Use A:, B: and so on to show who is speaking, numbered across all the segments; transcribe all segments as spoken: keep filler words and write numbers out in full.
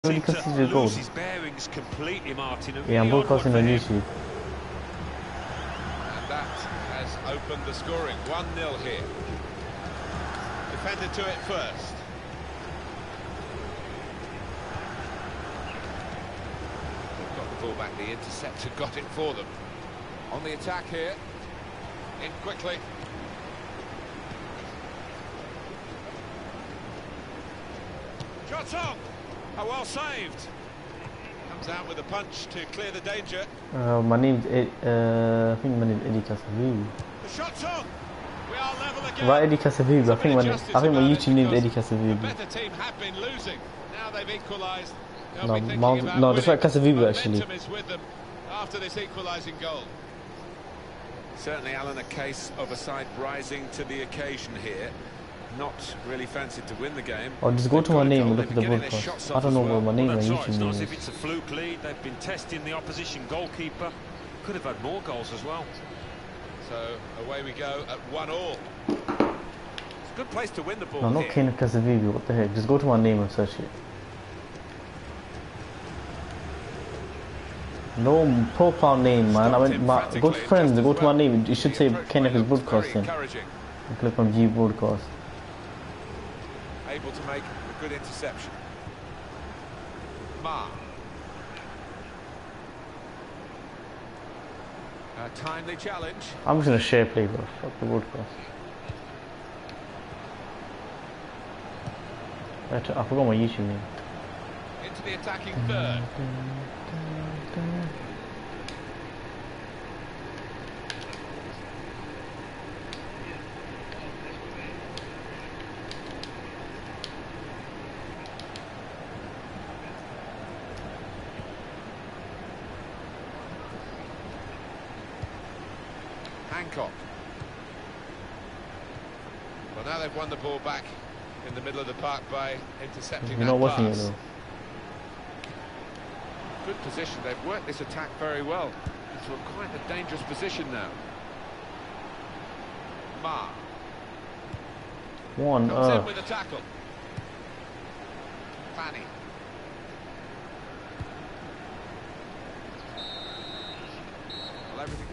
A: Really considered a goal.
B: His bearings completely, Martin.
A: Yeah, I'm broadcasting on YouTube.
C: And that has opened the scoring. one nil here. Defended to it first. They've got the ball back. The interceptor got it for them. On the attack here. In quickly. Shots on. Oh, well saved. Comes out with a punch to clear the danger.
A: Uh, my name's Ed, uh, I think my name's Eddie Casavu.
C: The shot's on. We are level again.
A: Right, Eddie Casavu. I think my I think my YouTube name's Eddie Casavu.
C: The better team have been losing. Now they've equalised.
A: No, Mount, no, that's right, Casavu actually.
C: Momentum is with them after this equalising goal. Certainly, Alan, a case of a side rising to the occasion here. Not really fancied to win the game.
A: Or just go to my name and look at the broadcast. I don't know what my name
B: well,
A: on
B: YouTube
A: right.
B: It's
A: name
B: not
A: is.
B: as if it's a fluke lead. They've been testing the opposition goalkeeper. Could have had more goals as well.
C: So away we go at one all. It's a good place to win the ball.
A: No, not Kane Casavu. What the heck? Just go to my name and search it. No profile name, man. I mean, my, go to friends. Go to my name. You should say Kenneth is broadcasting. And click on View Broadcast.
C: Able to make a good interception. Ma. A timely challenge.
A: I'm just gonna share play, bro. Fuck the broadcast. I forgot my YouTube name.
C: Into the attacking third. Hancock. Well, now they've won the ball back in the middle of the park by intercepting
A: You're
C: that
A: not watching
C: pass.
A: it though.
C: Good position. They've worked this attack very well into a quite a dangerous position now. Ma
A: One.
C: comes
A: Uh.
C: in with a tackle. Fanny. Well, everything.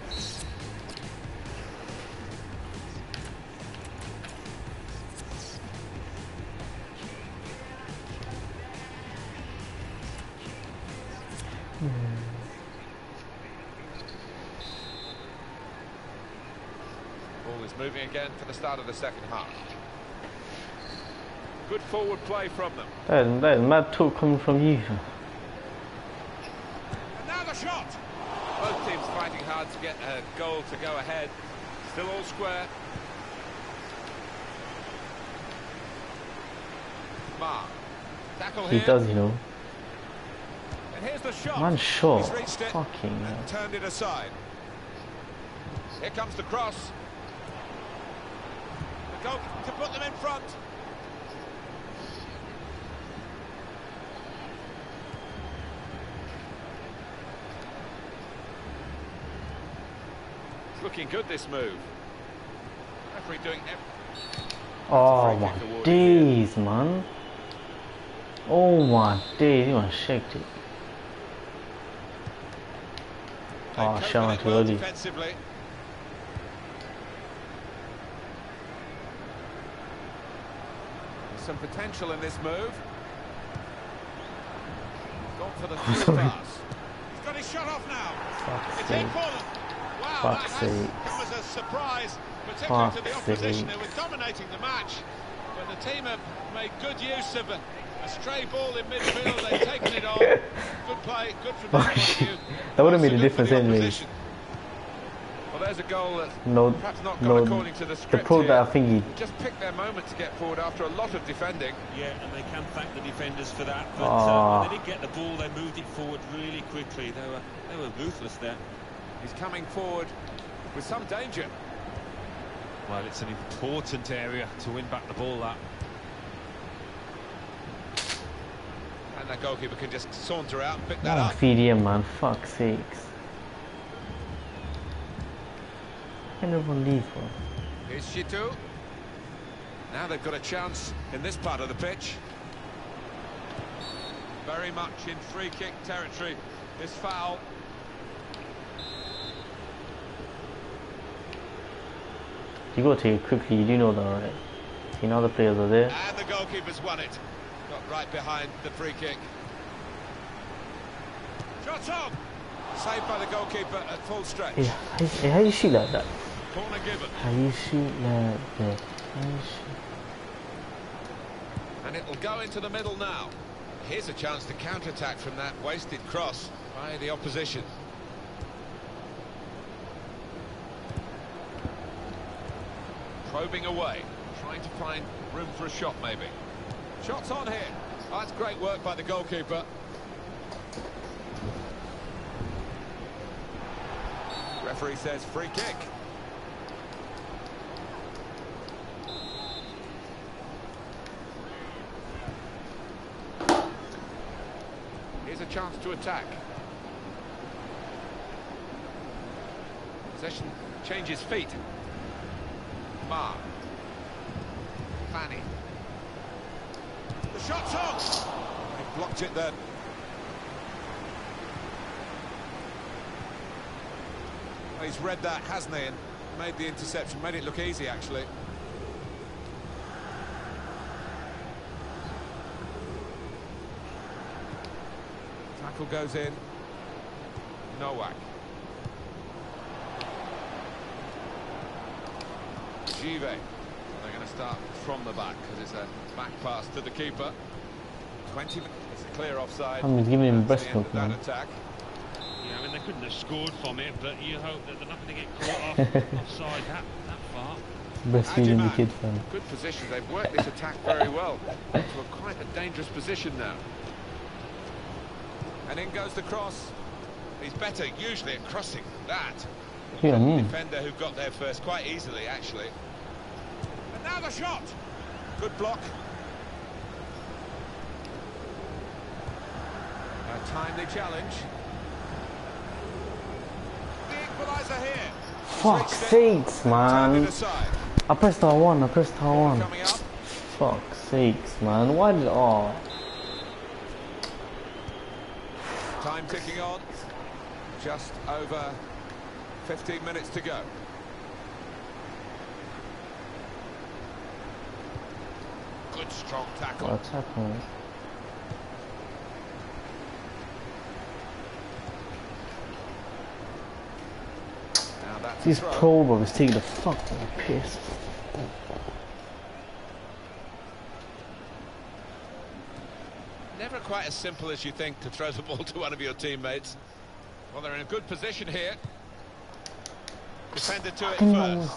C: Ball is moving again for the start of the second half. Good forward play from them.
A: That is, that is mad talk coming from you.
C: And now the shot! Both teams fighting hard to get a goal to go ahead. Still all square. Ma. Tackle
A: He
C: here.
A: does, you know.
C: And here's the shot.
A: Man, shot.
C: He's reached it
A: Fucking
C: and
A: hell.
C: turned it aside. Here comes the cross. The goal to put them in front. It's looking good, this move. Referee doing everything.
A: Oh my days, man. Oh my days, you want shaked it. Oh, Sean too early.
C: Defensively. There's some potential in this move. Gone for the through pass. He's got his shot off now.
A: Fuck's
C: It's
A: sake.
C: in for them. Wow,
A: Fuck's
C: that has
A: sake.
C: come as a surprise, particularly to the
A: Fuck's
C: opposition
A: sake.
C: who were dominating the match. But the team have made good use of a, a stray ball in midfield. They've taken it on. Good play, good from their point of view.
A: That would have made a
C: Also good for
A: difference
C: the
A: anyways.
C: opposition. Well, there's a goal that's
A: No,
C: perhaps not gone
A: no,
C: according to the
A: the
C: script
A: pro
C: here.
A: that I think he...
C: They just picked their moment to get forward after a lot of defending.
B: Yeah, and they can thank the defenders for that. But
A: Ah.
B: uh, when they did get the ball, they moved it forward really quickly. They were they were ruthless there.
C: He's coming forward with some danger.
B: Well, it's an important area to win back the ball. That.
C: And that goalkeeper can just saunter out and pick that
A: Oh,
C: up.
A: V D M, man. Fuck's sakes. Can everyone leave for?
C: Here's Shitu. Now they've got a chance in this part of the pitch. Very much in free kick territory, this foul.
A: You got to take it quickly, you do know that, right? You know the players are there.
C: And the goalkeeper's won it. Got right behind the free kick. Shot on! Saved by the goalkeeper at full stretch.
A: Hey, hey, how you shoot like that?
C: Corner given.
A: How you shoot like that? How you shoot?
C: And it'll go into the middle now. Here's a chance to counter-attack from that wasted cross by the opposition. Probing away, trying to find room for a shot maybe. Shots on here. Oh, that's great work by the goalkeeper. Referee says free kick. Here's a chance to attack. Possession changes feet. Ma. Fanny. The shot's on! He blocked it then. Well, he's read that, hasn't he? And made the interception, made it look easy actually. Tackle goes in. Nowak. Give. They're going to start from the back because it's a back pass to the keeper. twenty minutes. It's a clear offside.
A: I'm giving him breast milk,
C: that
A: man.
C: Attack.
B: Yeah, I mean, they couldn't have scored from it, but you hope that they're not going to get caught off, offside that, that far.
A: Breastfeeding the kid, fam.
C: Good position. They've worked this attack very well. To a quite a dangerous position now. And in goes the cross. He's better usually at crossing that.
A: Yeah, mm.
C: Defender who got there first quite easily, actually. And now the shot. Good block. A timely challenge. The equaliser here.
A: Fuck's sakes, man. I pressed R one, I pressed R one. Fuck's sakes, man. Why did... Oh.
C: Time ticking on. Just over fifteen minutes to go. Good strong tackle.
A: What's happening?
C: Now that's
A: This pro bro is taking the fucking piss.
C: Never quite as simple as you think to throw the ball to one of your teammates. Well, they're in a good position here. Defender to it first.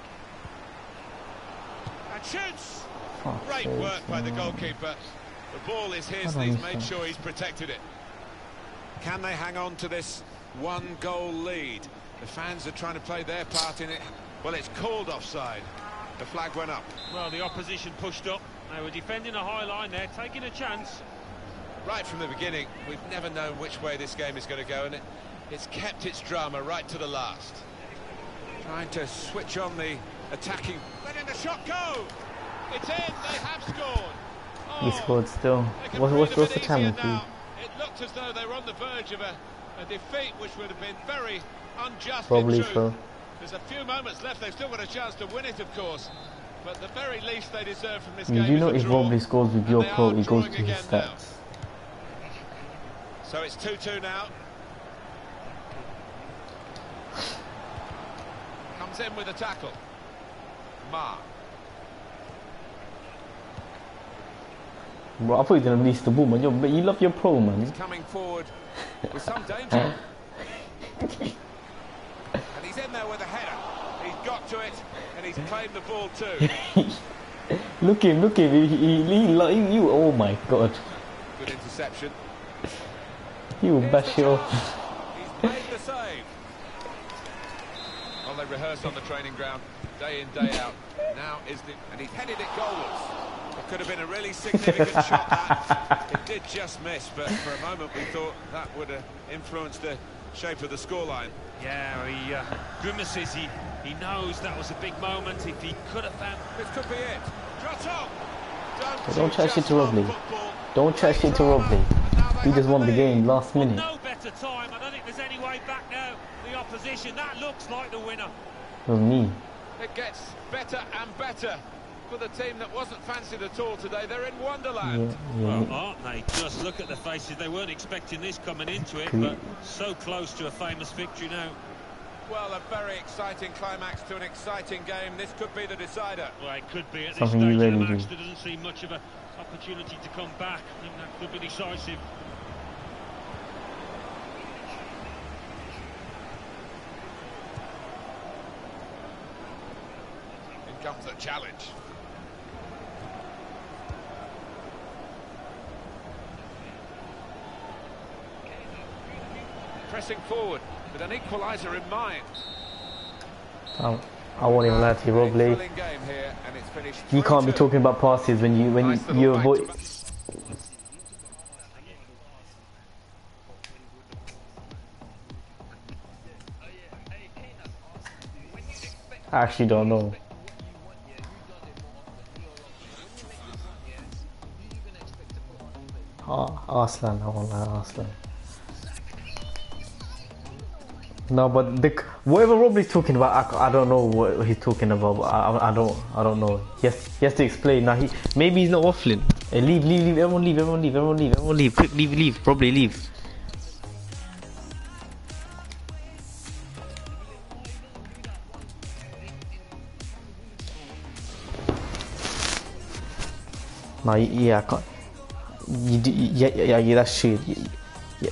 C: And shoots!
A: Fuck
C: Great
A: sakes,
C: work by the
A: man.
C: goalkeeper. The ball is his
A: I
C: and he's
A: don't
C: made
A: think.
C: sure he's protected it. Can they hang on to this one-goal lead? The fans are trying to play their part in it. Well, it's called offside. The flag went up.
B: Well, the opposition pushed up. They were defending a high line there, taking a chance.
C: Right from the beginning, we've never known which way this game is going to go, and it, it's kept its drama right to the last. Trying to switch on the attacking. Letting the shot go! It's in, they have scored!
A: He
C: Oh,
A: scored still.
C: they can
A: What,
C: breathe
A: what's,
C: a
A: what's the
C: bit
A: time,
C: easier
A: please?
C: now. It looked as though they were on the verge of a, a defeat, which would have been very unjust
A: Probably
C: in truth.
A: so.
C: There's a few moments left, they've still got a chance to win it, of course. But the very least they deserve from this
A: You
C: game
A: do
C: is
A: know
C: a
A: if
C: draw,
A: Robley scores with
C: and
A: your
C: they
A: pro,
C: are
A: it goes
C: drawing
A: to his
C: again now.
A: stats.
C: So it's two two now. Comes in with a tackle. Ma.
A: Bro, I thought you were going to release the ball, man. Yo, but you love your pro, man.
C: Coming forward with some danger. And he's in there with a header. He's got to it, and he's claimed the ball too.
A: Look him, look him. He, he, he, he, you, oh my god.
C: Good interception.
A: He will
C: Here's
A: bash
C: the
A: you off.
C: chance. He's made the save. Well, they rehearse on the training ground day in, day out. Now is the... and he's headed it goalwards. It could have been a really significant shot, that. It did just miss, but for a moment we thought that would have influenced the shape of the scoreline.
B: Yeah, he uh, grimaces. He, he knows that was a big moment. If he could have found...
C: This could be it. Shot on!
A: Don't
C: you
A: try shit
C: just
A: to
C: love
A: Robley.
C: football?
A: Don't try shit to Robley.
C: And now
A: We just won the game last
B: Well,
A: minute.
B: no better time. I don't think there's any way back now. The opposition, that looks like the winner.
A: It was me.
C: It gets better and better for the team that wasn't fancied at all today. They're in Wonderland.
A: Yeah, yeah.
B: Well, aren't they? Just look at the faces. They weren't expecting this coming into it,
A: Cool.
B: but so close to a famous victory now.
C: Well, a very exciting climax to an exciting game. This could be the decider.
B: Well, it could be at this
A: Something
B: stage
A: you
B: of the
A: really
B: match.
A: do.
B: There doesn't seem much of an opportunity to come back. I think that could be decisive.
C: In comes the challenge. Pressing forward with an equaliser in mind.
A: I, I won't even lie to you, Rob Lee.
C: Thrilling game here, and it's finished
A: You can't be
C: three two.
A: talking about passes when you when
C: Nice
A: you,
C: little
A: you
C: back
A: avoid.
C: to-
A: I actually don't know. Oh, Arslan, I won't lie, Arslan. No, but the, whatever Rob is talking about, I, I don't know what he's talking about. I, I don't, I don't know. He has, he has to explain. Now he maybe he's not waffling. Hey, leave, leave, leave. Everyone leave. Everyone leave. Everyone leave. Everyone leave. Quick, leave, leave. Probably leave. No, yeah, I can't. You do, yeah, yeah, yeah, yeah, that's true. Yeah, yeah.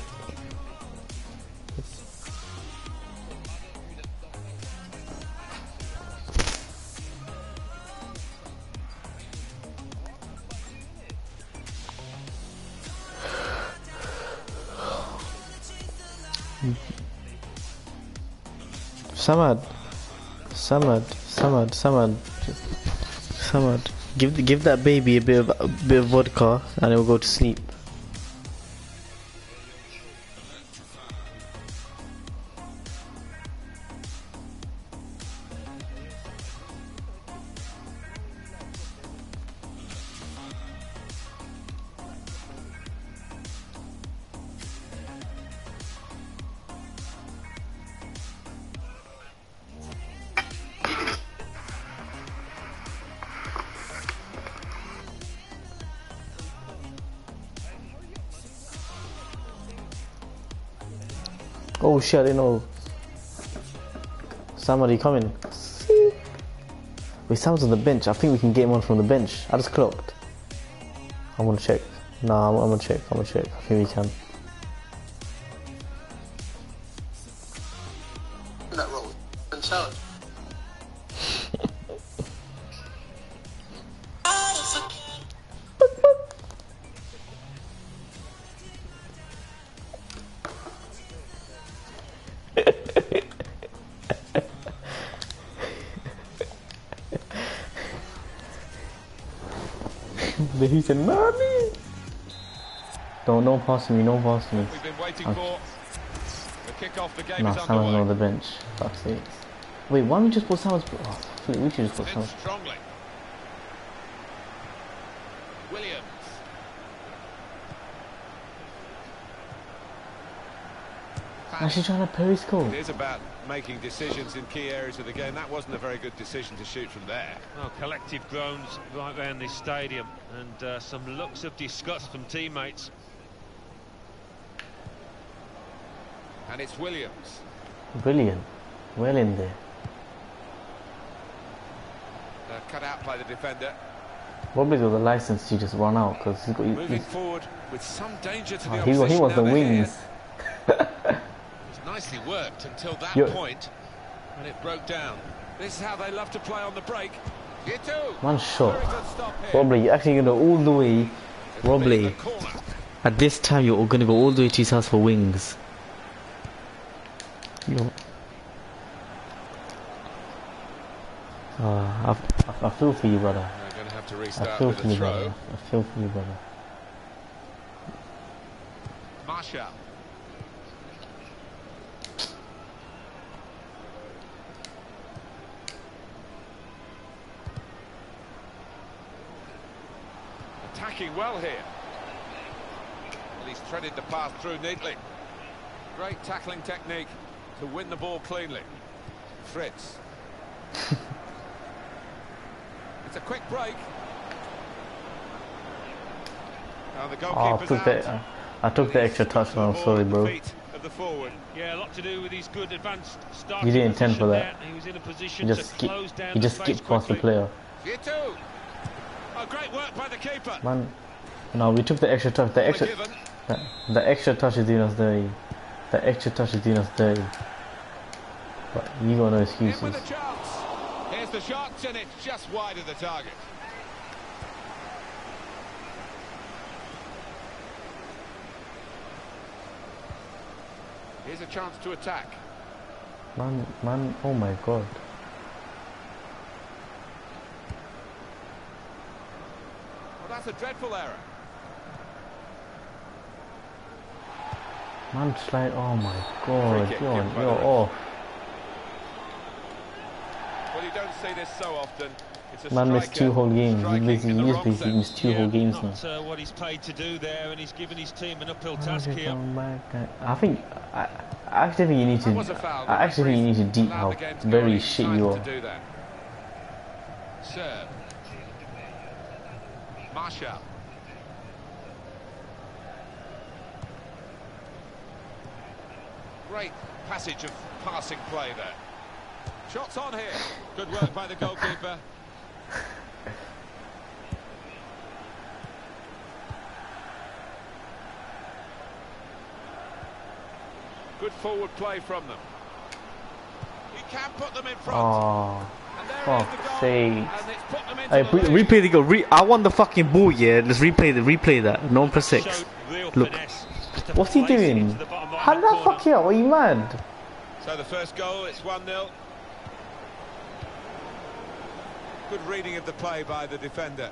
A: Samad, Samad, Samad, Samad, Samad. Give give that baby a bit of a bit of vodka, and it will go to sleep. Oh shit, I didn't know. Somebody coming. Wait, Sam's on the bench. I think we can get him on from the bench. I just clocked. I'm gonna check. Nah, I'm, I'm gonna check. I'm gonna check. I think we can.
D: That role. And challenge.
A: But he said, "Mommy." Don't, don't pass me. Don't pass me.
C: We've been waiting
A: Okay.
C: for the kick-off. The game
A: Nah,
C: is
A: Sam's on
C: underway.
A: the bench. Fuck's sake. Wait, why don't we just put Sam's? Oh, flip, we should just put
C: In
A: Sam's.
C: strongly. Williams.
A: Actually trying to periscope.
C: It is about making decisions in key areas of the game. That wasn't a very good decision to shoot from there.
B: Well, collective groans right around this stadium, and uh, some looks of disgust from teammates.
C: And it's Williams.
A: Brilliant. Well in there.
C: Uh, cut out by the defender.
A: Probably got the license to just run out because he's got.
C: Moving
A: He's,
C: forward with some danger to the
A: oh, he,
C: opposition.
A: he wants the
C: Now they're here.
A: wings.
C: It's nicely worked until that
A: Yo-
C: point, and it broke down. This is how they love to play on the break. You too.
A: One shot.
C: Very good stop here.
A: Probably you're actually gonna go all the way.
C: It'll be in
A: Probably
C: the corner.
A: at this time you're gonna go all the way to his house for wings. Yo. Uh, I, I, I feel for you, brother.
C: They're going to have to
A: I
C: restart
A: feel
C: with
A: for
C: a
A: you,
C: throw.
A: brother. I feel for you, brother.
C: Marshall. Attacking well here. Well, he's threaded the pass through neatly. Great tackling technique to win the ball cleanly. Fritz. It's a quick break. Now the
A: Oh, I
C: goalkeeper's
A: took
C: out.
A: the, uh, I took the extra touch now, sorry bro.
C: Of the forward.
B: Yeah, a lot to do with his good advanced start.
A: You didn't intend for that.
B: He was in a position
A: You
B: to
A: just skip,
B: close down
A: you just
B: the space
A: skipped past the
B: quickly.
A: player.
C: Vietou. Oh, great work by the keeper.
A: Man, no, we took the extra touch. The extra,
C: Given.
A: the, the extra touch is doing us dirty. The extra touch is doing us dirty. But you got no
C: In
A: excuses.
C: with a chance. Here's the shot, and it's just wide of the target. Here's a chance to attack.
A: Man, man, oh my god.
C: Well, that's a dreadful error.
A: Man, slide, oh my god,
C: kick
A: you're,
C: given by
A: you're
C: the ref.
A: off.
C: Well, you don't see this so often. It's a
A: Man missed
C: striker
A: two whole games. He
C: striking
A: basically,
C: in the
A: he
C: wrong
A: just basically
C: sense.
A: missed two
B: Yeah,
A: whole games now.
B: not uh, what he's paid to do there, and he's given his team an uphill
A: How
B: task
A: did
B: here.
A: come back? I think, I, I actually think you need
C: That was a
A: to,
C: foul.
A: I actually think you need to deep
C: Allowed
A: how
C: the game to go
A: very
C: on.
A: shit
C: Time
A: you
C: to
A: are.
C: do that. Serve. Marshall. Great passage of passing play there. Shots on here. Good work by the goalkeeper. Good forward play from them. He can put them in front.
A: Oh,
C: And there is
A: fuck's
C: the goal.
A: sake.
C: And it's put them into
A: Hey,
C: the
A: re
C: lead.
A: replay the go. Re I want the fucking ball, yeah. Let's replay the replay that. No one press six.
B: Showed real
A: Look.
B: finesse to
A: What's he
B: place it
A: doing?
B: into the bottom
A: How did
B: right-hand
A: that
B: corner.
A: fuck you up? Are you mad?
C: So the first goal, it's one nil. Good reading of the play by the defender.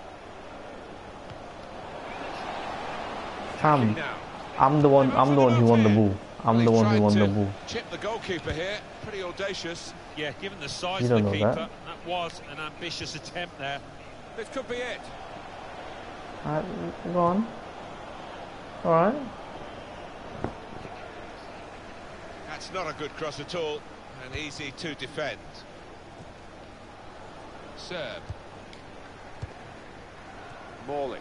A: Fam,
C: Now,
A: I'm the one. I'm the one who won the ball. I'm
C: well,
A: the
C: he
A: one who
C: tried
A: won the
C: to
A: ball.
C: Chip the goalkeeper here, pretty audacious.
B: Yeah, given the size
A: You
B: of the
A: don't know
B: keeper,
A: that.
B: that. was an ambitious attempt there.
C: This could be it.
A: Alright, go on. Alright.
C: That's not a good cross at all, and easy to defend. Serve. Morley.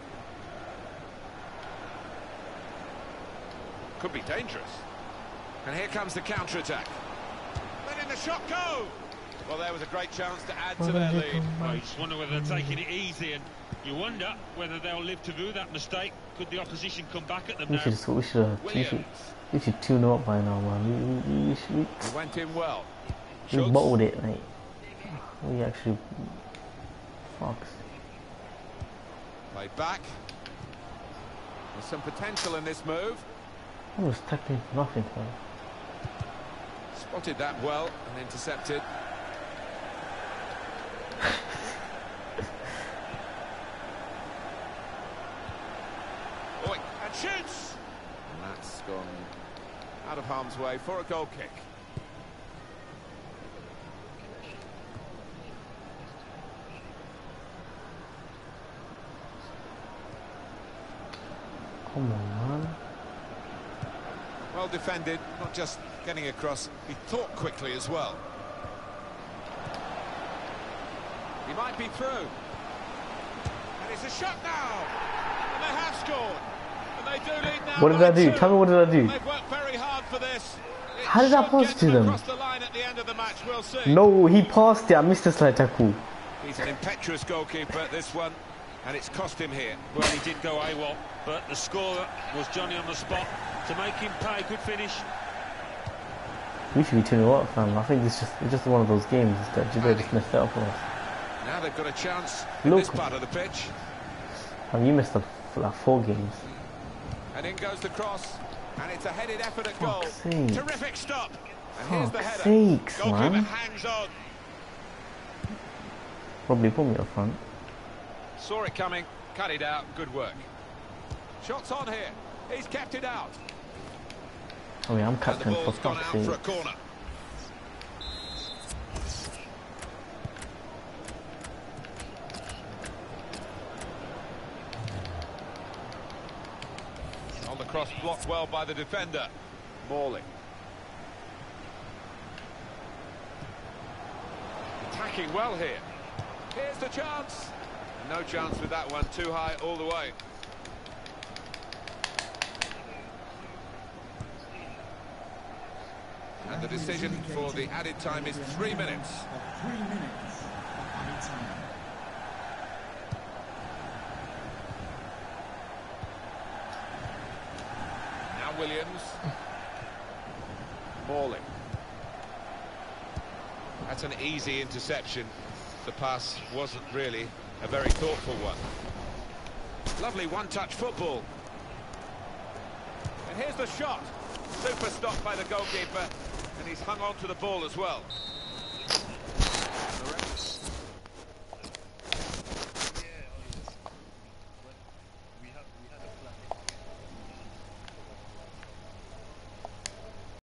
C: Could be dangerous. And here comes the counter-attack. Letting the shot go! Well, there was a great chance to add to their lead.
B: Well, you just wonder whether they're taking it easy, and you wonder whether they'll live to do that mistake. Could the opposition come back at them
A: We
B: now?
A: should. We should. We should. We should tune up by now, man. We we, we, should, we,
C: He went in well.
A: we
C: Schultz.
A: bottled it, mate. We actually. Fucks.
C: Played back. There's some potential in this move.
A: I was tackling for nothing, man.
C: Spotted that well and intercepted. Oi, and shoots! And that's gone out of harm's way for a goal kick.
A: Come on, man.
C: Well defended, not just getting across, he thought quickly as well. He might be through. And it's a shot now! And they have scored! And they do lead now.
A: What did I
C: by
A: do?
C: two.
A: Tell me what did I do?
C: They've worked very hard for this. It
A: How did I
C: should
A: pass
C: get
A: to them?
C: Across the line at the end of the match, we'll see.
A: No, he passed it. I missed the slide tackle.
C: He's an impetuous goalkeeper, this one, and it's cost him here.
B: Well, he did go AWOL, but the scorer was Johnny on the spot to make him pay. Good finish.
A: We should be tuning up, fam. I think it's just it's just one of those games that Jabir just messed it up for us.
C: Now they've got a chance in
A: Look.
C: this part of the pitch.
A: I mean, you missed up like four games.
C: And in goes the cross, and it's a headed effort at goal.
A: Fuck's sake.
C: Terrific stop. And here's the
A: Fuck's
C: header.
A: sakes,
C: Goalkeeper
A: man.
C: hangs on.
A: Probably put me up front.
C: Saw it coming, cut it out. Good work. Shots on here. He's kept it out.
A: Oh yeah, I'm
C: And the
A: captain for
C: ball's gone
A: fuck's
C: out for a
A: sake.
C: corner. On the Cross blocked well by the defender. Morley. Attacking well here. Here's the chance. No chance with that one, too high all the way. And the decision for the added time is three minutes.
E: Three minutes of added time.
C: Now Williams. Morley. That's an easy interception. The pass wasn't really a very thoughtful one. Lovely one-touch football. And here's the shot. Super stop by the goalkeeper, and he's hung on to the ball as well.